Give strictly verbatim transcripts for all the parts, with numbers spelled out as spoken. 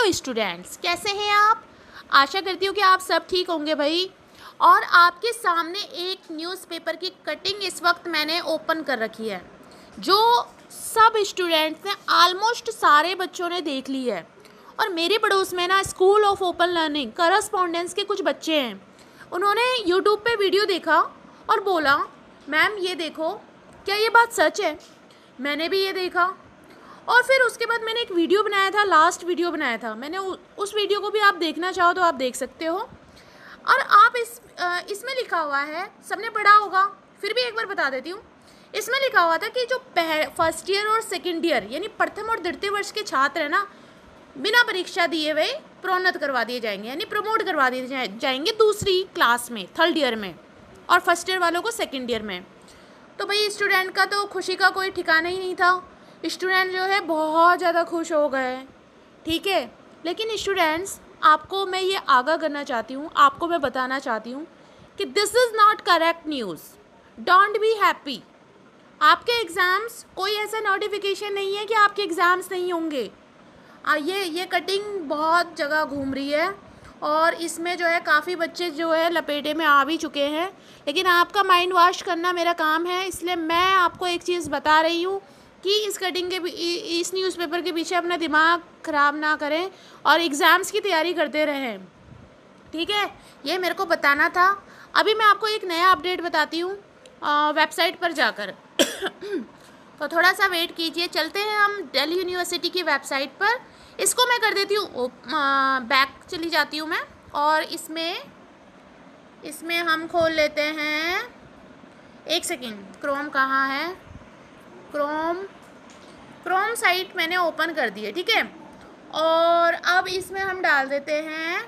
Students, कैसे हैं आप? आशा करती हूँ कि आप सब ठीक होंगे भाई। और आपके सामने एक न्यूज़पेपर की कटिंग इस वक्त मैंने ओपन कर रखी है, जो सब स्टूडेंट्स ने, ऑलमोस्ट सारे बच्चों ने देख ली है। और मेरे पड़ोस में ना school of open learning correspondence के कुछ बच्चे हैं। उन्होंने यूट्यूब पे वीडियो देखा और बोला, मैम ये देखो, क्या ये बात सच है? मैंने भी ये देखा और फिर उसके बाद मैंने एक वीडियो बनाया था, लास्ट वीडियो बनाया था मैंने। उस वीडियो को भी आप देखना चाहो तो आप देख सकते हो। और आप इस इसमें लिखा हुआ है, सबने पढ़ा होगा, फिर भी एक बार बता देती हूँ। इसमें लिखा हुआ था कि जो फर्स्ट ईयर और सेकेंड ईयर यानी प्रथम और द्वितीय वर्ष के छात्र हैं ना, बिना परीक्षा दिए हुए प्रोन्नत करवा दिए जाएंगे, यानी प्रमोट करवा दिए जाएंगे दूसरी क्लास में, थर्ड ईयर में, और फर्स्ट ईयर वालों को सेकेंड ईयर में। तो भाई स्टूडेंट का तो खुशी का कोई ठिकाना ही नहीं था। स्टूडेंट जो है बहुत ज़्यादा खुश हो गए, ठीक है। लेकिन स्टूडेंट्स, आपको मैं ये आगाह करना चाहती हूँ, आपको मैं बताना चाहती हूँ कि this is not correct news. Don't be happy. आपके एग्ज़ाम्स, कोई ऐसा नोटिफिकेशन नहीं है कि आपके एग्ज़ाम्स नहीं होंगे। आ, ये ये कटिंग बहुत जगह घूम रही है और इसमें जो है काफ़ी बच्चे जो है लपेटे में आ भी चुके हैं। लेकिन आपका माइंड वॉश करना मेरा काम है, इसलिए मैं आपको एक चीज़ बता रही हूँ कि इस कटिंग के, इस न्यूज़पेपर के पीछे अपना दिमाग ख़राब ना करें और एग्ज़ाम्स की तैयारी करते रहें, ठीक है। ये मेरे को बताना था। अभी मैं आपको एक नया अपडेट बताती हूँ वेबसाइट पर जाकर तो थोड़ा सा वेट कीजिए। चलते हैं हम दिल्ली यूनिवर्सिटी की वेबसाइट पर। इसको मैं कर देती हूँ, बैक चली जाती हूँ मैं, और इसमें इसमें हम खोल लेते हैं। एक सेकेंड, क्रोम कहाँ है? क्रोम क्रोम साइट मैंने ओपन कर दी है, ठीक है। और अब इसमें हम डाल देते हैं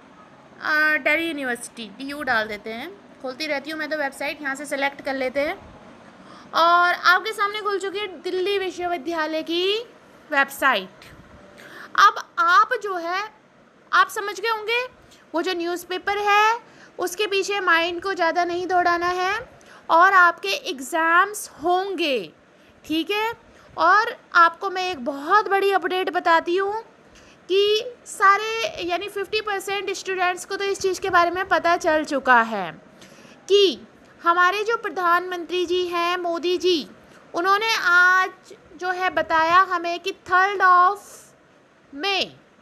दिल्ली यूनिवर्सिटी, डी यू डाल देते हैं। खोलती रहती हूँ मैं तो वेबसाइट, यहाँ से सेलेक्ट कर लेते हैं और आपके सामने खुल चुकी है दिल्ली विश्वविद्यालय की वेबसाइट। अब आप जो है, आप समझ गए होंगे, वो जो न्यूज़पेपर है उसके पीछे माइंड को ज़्यादा नहीं दौड़ाना है और आपके एग्ज़ाम्स होंगे, ठीक है। और आपको मैं एक बहुत बड़ी अपडेट बताती हूँ कि सारे यानी फिफ्टी परसेंट स्टूडेंट्स को तो इस चीज़ के बारे में पता चल चुका है कि हमारे जो प्रधानमंत्री जी हैं, मोदी जी, उन्होंने आज जो है बताया हमें कि थर्ड ऑफ मई,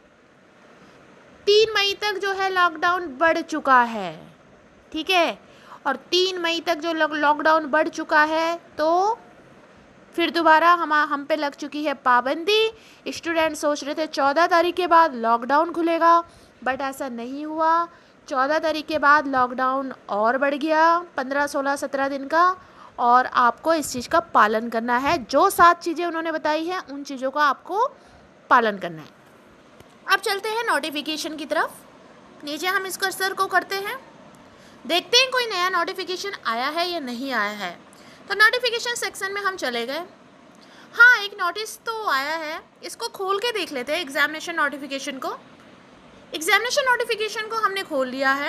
तीन मई तक जो है लॉकडाउन बढ़ चुका है, ठीक है। और तीन मई तक जो लॉकडाउन बढ़ चुका है तो फिर दोबारा हम हम पे लग चुकी है पाबंदी। स्टूडेंट सोच रहे थे चौदह तारीख के बाद लॉकडाउन खुलेगा, बट ऐसा नहीं हुआ। चौदह तारीख के बाद लॉकडाउन और बढ़ गया, पंद्रह सोलह सत्रह दिन का। और आपको इस चीज़ का पालन करना है। जो सात चीज़ें उन्होंने बताई हैं उन चीज़ों का आपको पालन करना है। अब चलते हैं नोटिफिकेशन की तरफ। नीचे हम इस कर्सर को करते हैं, देखते हैं कोई नया नोटिफिकेशन आया है या नहीं आया है। तो नोटिफिकेशन सेक्शन में हम चले गए। हाँ, एक नोटिस तो आया है, इसको खोल के देख लेते हैं। एग्जामिनेशन नोटिफिकेशन को एग्जामिनेशन नोटिफिकेशन को हमने खोल लिया है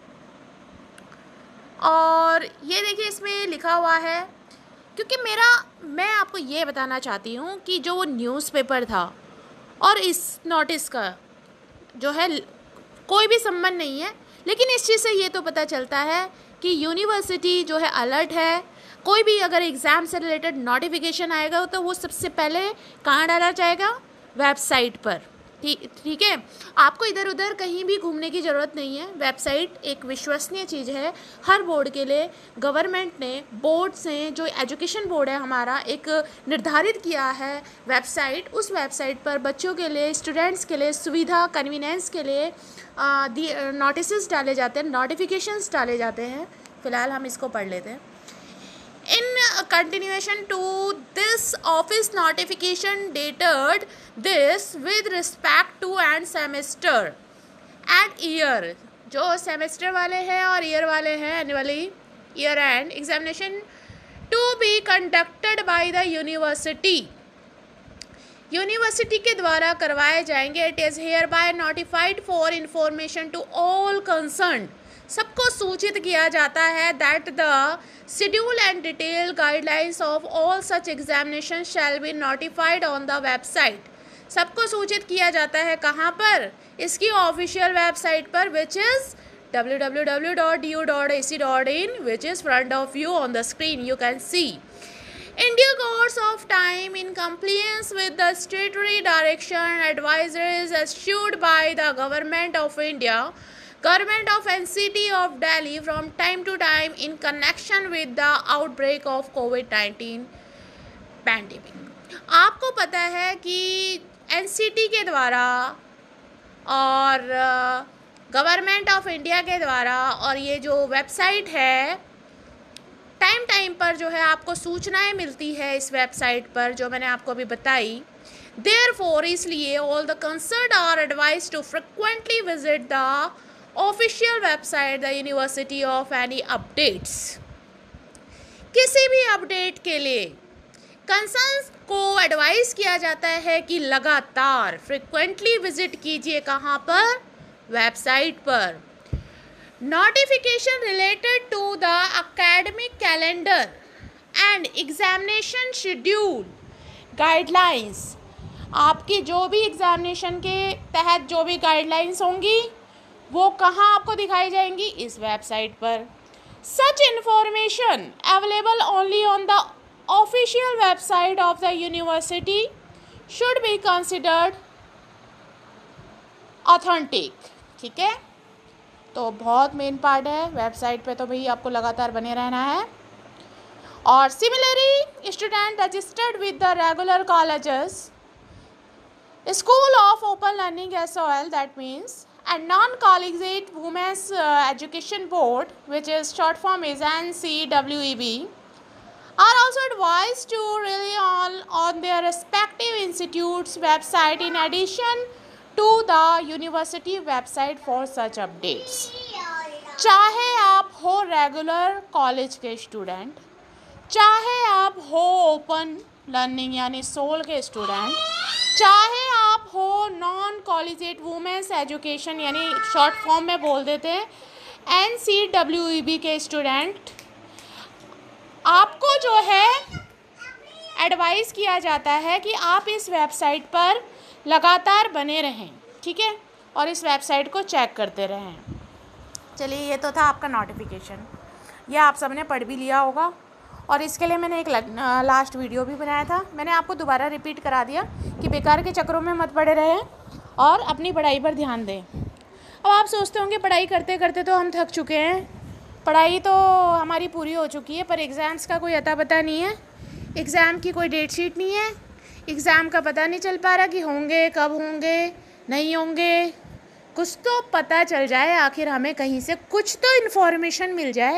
और ये देखिए इसमें लिखा हुआ है, क्योंकि मेरा मैं आपको ये बताना चाहती हूँ कि जो वो न्यूज़पेपर था और इस नोटिस का जो है कोई भी संबंध नहीं है। लेकिन इस चीज़ से ये तो पता चलता है कि यूनिवर्सिटी जो है अलर्ट है। कोई भी अगर एग्ज़ाम से रिलेटेड नोटिफिकेशन आएगा तो वो सबसे पहले कहाँ डाला जाएगा? वेबसाइट पर, ठीक ठीक है। आपको इधर उधर कहीं भी घूमने की ज़रूरत नहीं है। वेबसाइट एक विश्वसनीय चीज़ है हर बोर्ड के लिए। गवर्नमेंट ने, बोर्ड से, जो एजुकेशन बोर्ड है हमारा, एक निर्धारित किया है वेबसाइट। उस वेबसाइट पर बच्चों के लिए, स्टूडेंट्स के लिए सुविधा, कन्वीनियंस के लिए नोटिस डाले जाते हैं, नोटिफिकेशंस डाले जाते हैं। फ़िलहाल हम इसको पढ़ लेते हैं। In continuation to this office notification dated this with respect to and semester and year, जो semester वाले हैं और year वाले हैं, annually year end examination to be conducted by the university, university के द्वारा करवाए जाएंगे। It is hereby notified for information to all concerned, सबको सूचित किया जाता है that the schedule and detailed guidelines of all such examinations shall be notified on the website। सबको सूचित किया जाता है कहाँ पर, इसकी ऑफिशियल वेबसाइट पर, which is W W W dot D U dot A C dot in, which is front of you on the screen. You can see. In due course of time, in compliance with the statutory direction advisories issued by the Government of India, Government of N C T of Delhi from time to time in connection with the outbreak of Covid nineteen pandemic. आपको पता है कि N C T के द्वारा और government of India के द्वारा और ये जो वेबसाइट है, टाइम टाइम पर जो है आपको सूचनाएं मिलती है इस वेबसाइट पर, जो मैंने आपको अभी बताई. देयरफॉर इसलिए all the concerned are advised to frequently visit the official website the university of any updates. किसी भी अपडेट के लिए कंसर्न्स को एडवाइस किया जाता है कि लगातार फ्रिक्वेंटली विजिट कीजिए. कहाँ पर? वेबसाइट पर. Notification related to the academic calendar and examination schedule guidelines. आपकी जो भी एग्जामिनेशन के तहत जो भी गाइडलाइंस होंगी वो कहाँ आपको दिखाई जाएंगी? इस वेबसाइट पर. Such information available only on the official website of the university should be considered authentic. ठीक है, तो बहुत मेन पार्ट है. वेबसाइट पे तो भाई आपको लगातार बने रहना है. और similarly student registered with the regular colleges, school of open learning S O L, that means, and non-collegiate women's uh, education board, which is short form is N C W E B, are also advised to rely on on their respective institutes website in addition to the university website for such updates. चाहे आप हो regular college के student, चाहे आप हो open learning यानी SOL के student, चाहे आप हो नॉन कॉलेजिएट वुमेंस एजुकेशन यानी शॉर्ट फॉर्म में बोल देते हैं N C W E B के स्टूडेंट, आपको जो है एडवाइस किया जाता है कि आप इस वेबसाइट पर लगातार बने रहें. ठीक है, और इस वेबसाइट को चेक करते रहें. चलिए, ये तो था आपका नोटिफिकेशन. यह आप सबने पढ़ भी लिया होगा और इसके लिए मैंने एक लास्ट वीडियो भी बनाया था. मैंने आपको दोबारा रिपीट करा दिया कि बेकार के चक्करों में मत पड़े रहें और अपनी पढ़ाई पर ध्यान दें. अब आप सोचते होंगे पढ़ाई करते करते तो हम थक चुके हैं, पढ़ाई तो हमारी पूरी हो चुकी है, पर एग्ज़ाम्स का कोई अता पता नहीं है, एग्ज़ाम की कोई डेट शीट नहीं है, एग्ज़ाम का पता नहीं चल पा रहा कि होंगे कब होंगे नहीं होंगे. कुछ तो पता चल जाए, आखिर हमें कहीं से कुछ तो इन्फॉर्मेशन मिल जाए.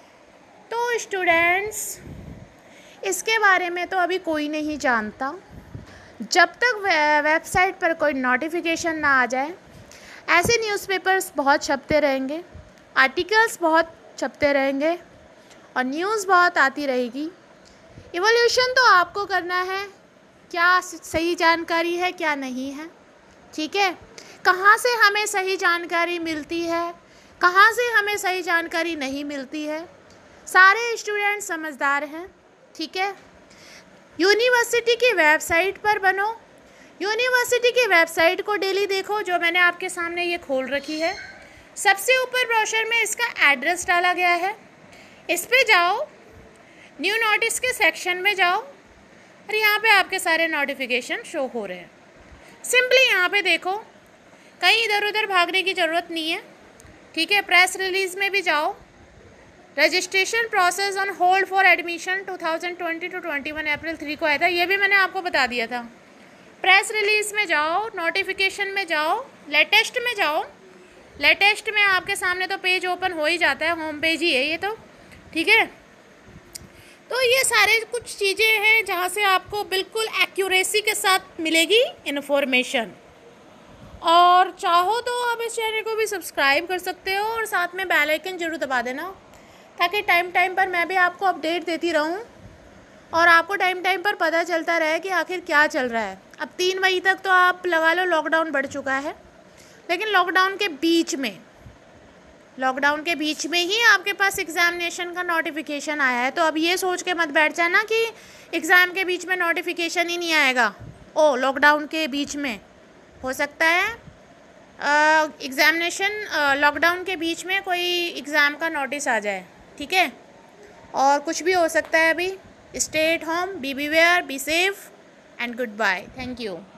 तो स्टूडेंट्स, इसके बारे में तो अभी कोई नहीं जानता. जब तक वेबसाइट पर कोई नोटिफिकेशन ना आ जाए, ऐसे न्यूज़पेपर्स बहुत छपते रहेंगे, आर्टिकल्स बहुत छपते रहेंगे और न्यूज़ बहुत आती रहेगी. इवोल्यूशन तो आपको करना है, क्या सही जानकारी है क्या नहीं है. ठीक है, कहाँ से हमें सही जानकारी मिलती है, कहाँ से हमें सही जानकारी नहीं मिलती है. सारे स्टूडेंट समझदार हैं. ठीक है, यूनिवर्सिटी की वेबसाइट पर बनो, यूनिवर्सिटी की वेबसाइट को डेली देखो, जो मैंने आपके सामने ये खोल रखी है. सबसे ऊपर ब्रोशर में इसका एड्रेस डाला गया है. इस पे जाओ, न्यू नोटिस के सेक्शन में जाओ और यहाँ पे आपके सारे नोटिफिकेशन शो हो रहे हैं. सिंपली यहाँ पे देखो, कहीं इधर उधर भागने की ज़रूरत नहीं है. ठीक है, प्रेस रिलीज़ में भी जाओ. Registration process on hold for admission two thousand twenty to twenty one April three को आया था, ये भी मैंने आपको बता दिया था. प्रेस रिलीज़ में जाओ, नोटिफिकेशन में जाओ, लेटेस्ट में जाओ. लेटेस्ट में आपके सामने तो पेज ओपन हो ही जाता है, होम पेज ही है ये तो. ठीक है, तो ये सारे कुछ चीज़ें हैं जहाँ से आपको बिल्कुल एक्यूरेसी के साथ मिलेगी इन्फॉर्मेशन. और चाहो तो आप इस चैनल को भी सब्सक्राइब कर सकते हो और साथ में बेल आइकन जरूर दबा देना, ताकि टाइम टाइम पर मैं भी आपको अपडेट देती रहूं और आपको टाइम टाइम पर पता चलता रहे कि आखिर क्या चल रहा है. अब तीन मई तक तो आप लगा लो लॉकडाउन बढ़ चुका है, लेकिन लॉकडाउन के बीच में लॉकडाउन के बीच में ही आपके पास एग्ज़ामिनेशन का नोटिफिकेशन आया है. तो अब ये सोच के मत बैठ जाना कि एग्ज़ाम के बीच में नोटिफिकेशन ही नहीं आएगा ओ लॉकडाउन के बीच में हो सकता है एग्ज़ामिनेशन, लॉकडाउन के बीच में कोई एग्ज़ाम का नोटिस आ जाए, ठीक है। और कुछ भी हो सकता है अभी। Stay at home, be beware, be safe and good bye. Thank you.